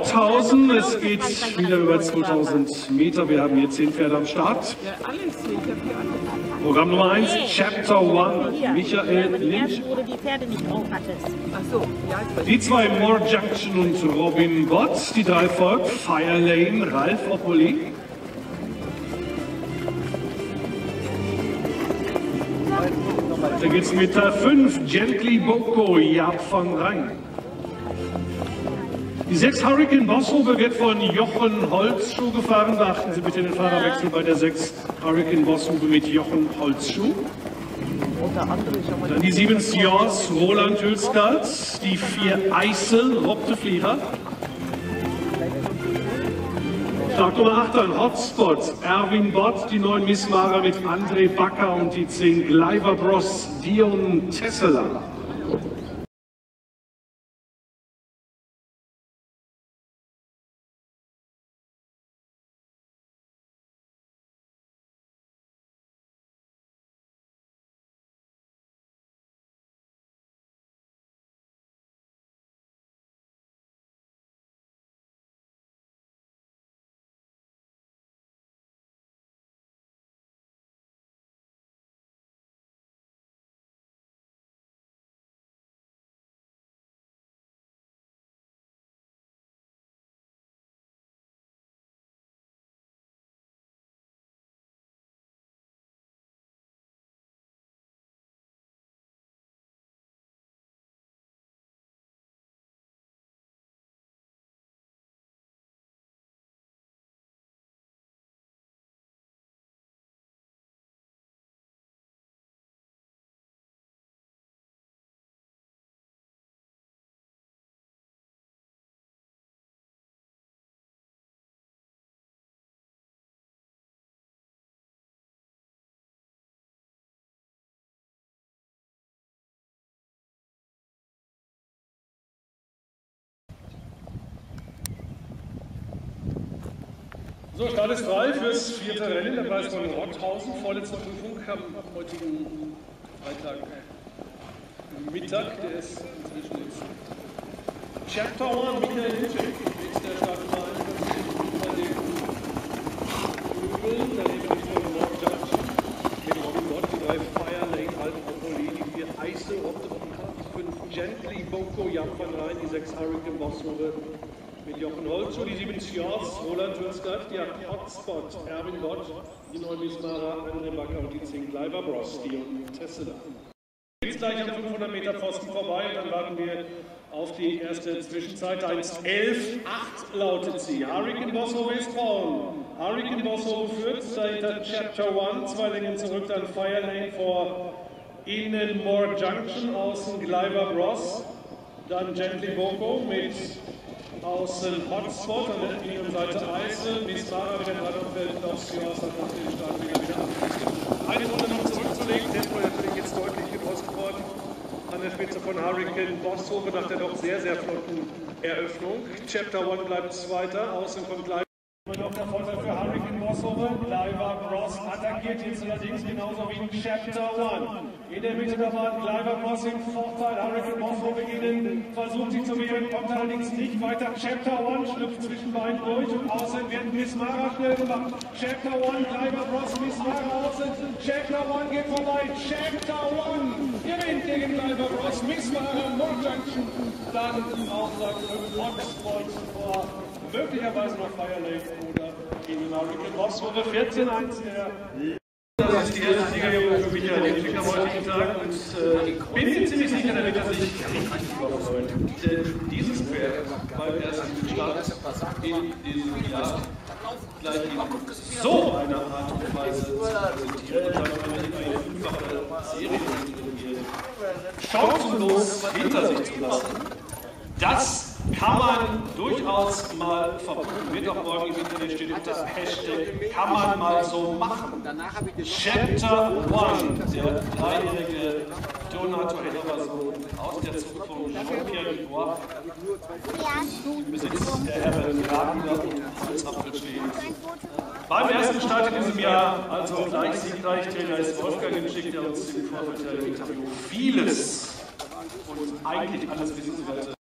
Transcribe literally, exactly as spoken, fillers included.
Rotthausen. Es geht wieder über zweitausend Meter. Wir haben hier zehn Pferde am Start. Programm Nummer eins, Chapter One, Michael Lynch. Die zwei More Junction und Robin Bott. Die drei folgt Fire Lane, Ralf Opoli. Da geht's mit fünf, Gently Boko, Jaap van Rijn. Die sechs Hurricane Bosshofe wird von Jochen Holzschuh gefahren. Beachten Sie bitte den Fahrerwechsel bei der sechs Hurricane Bosshofe mit Jochen Holzschuh. Dann die sieben Science Roland Hülskalt, die vier Eisel Rob de Vlieger. Start Nummer acht an Hotspot, Erwin Bott, die neun Miss Mara mit André Bakker und die zehn Gleiver Bros, Dion Tesseler. So, Start ist drei fürs vierte Rennen, der Preis von Rotthausen, vorletzte Prüfung am heutigen Freitag Mittag, der ist inzwischen jetzt Chapter One, Michael Lynch, ist der Start Nummer eins bei den Übeln, daneben die zwei More Junction, mit Robin Bott, die drei Fire Lane, Ralf Opoli, die vier Eisel, Rob de Vlieger, die fünf Gently Boko, Jaap van Rijn, die sechs Hurricane Bosshofe mit Jochen Holzschuh, die sieben Science Roland Hülskalt, die acht Hotspot, Erwin Bott, die neun Miss Mara, André Bakker und die zehn Gleiver Bros, Dion Tesseler. Jetzt gleich am fünfhundert Meter Pfosten vorbei und dann warten wir auf die erste Zwischenzeit. eins elf acht lautet sie. Hurricane Bosshofe ist vorn. Hurricane Bosshofe führt, dahinter Chapter One, zwei Längen zurück, dann Fire Lane vor innen More Junction, außen Gleiver Bros, dann Gently Boko mit außen Hotspot, an der linken Seite Eisel, Miss Mara wieder gerade am Feld, auf Science hat nach dem Start wieder wieder abgerichtet. Eine Runde noch zurückzulegen, Tempo natürlich jetzt deutlich gedrosselt worden an der Spitze von Hurricane Bosshofe nach der doch sehr, sehr flotten Eröffnung. Chapter One bleibt Zweiter, außen kommt gleich. Noch der Vorteil für Hurricane Bosshofe, Gleiver Bros attackiert jetzt allerdings genauso wie in Chapter One. In der Mitte der Bahn Gleiver Bros im Vorteil, Hurricane Bosshofe innen versucht sich zu wehren, kommt allerdings nicht weiter. Chapter One schlüpft zwischen beiden durch und außen wird Miss Mara schnell gemacht. Chapter One, Gleiver Bros, Miss Mara außen, Chapter One geht vorbei, Chapter One gewinnt gegen Gleiver Bros, Miss Mara, More Junction, dann auch Hotspot vor möglicherweise noch Fire Lane oder gegen Hurricane Bosshofe. vierzehn eins der. Das ist die erste Siegerehrung für Michael Lynch am heutigen Tag und äh, ich bin mir ziemlich sicher, er wird sich richtig überfreuen. Denn dieses Pferd beim ersten Start in diesem Jahr gleich in so einer Art und Weise zu präsentieren und dann eine fünffache Serie chancenlos hinter sich zu lassen. Das kann man durchaus mal verbuchen, wird auch morgen im Internet stehen unter Hashtag, kann man mal so machen. Chapter One, der dreijährige Donato Helversohn aus der Zukunft, Jean-Pierre Dubois, im Besitz der Herren Radler und Holzapfel stehen. Beim ersten Start in diesem Jahr, also gleich siegreich, Trainer ist Wolfgang geschickt, der uns im Vorfeld der Interview vieles und eigentlich alles Wissenswerte